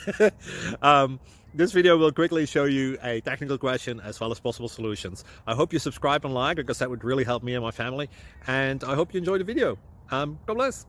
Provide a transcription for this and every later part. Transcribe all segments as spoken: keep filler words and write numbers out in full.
um, this video will quickly show you a technical question as well as possible solutions. I hope you subscribe and like, because that would really help me and my family. And I hope you enjoy the video. Um, God bless.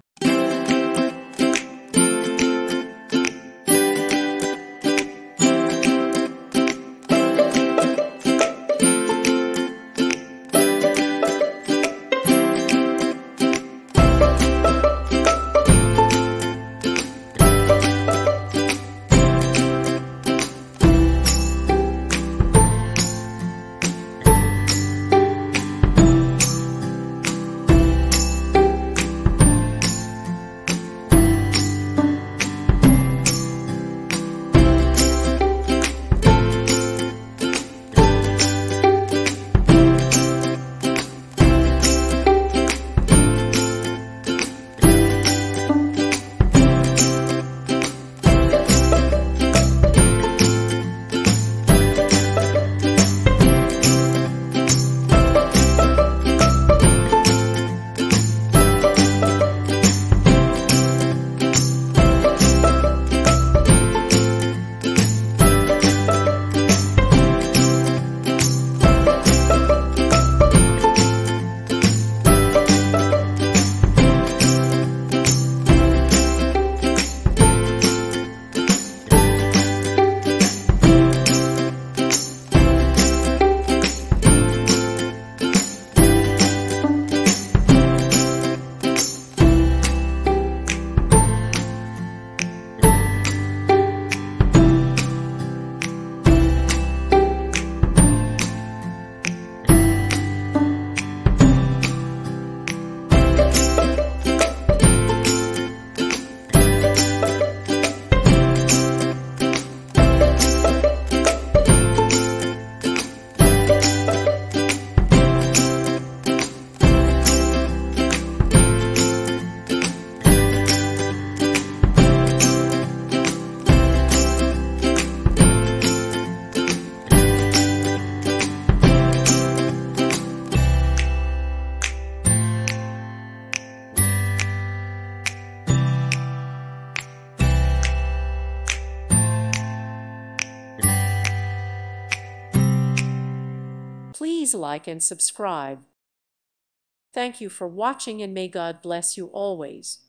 Please like and subscribe. Thank you for watching, and may God bless you always.